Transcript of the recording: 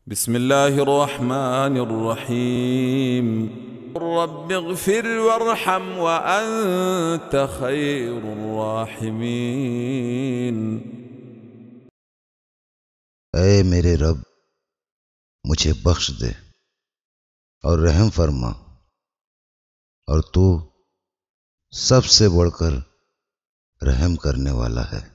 बिस्मिल्लाहिर्रहमानिर्रहीम। रब्बिग़फ़िर वरहम व अंत खैरुर राहिमीन। ऐ मेरे रब, मुझे बख्श दे और रहम फरमा, और तू सबसे बढ़कर रहम करने वाला है।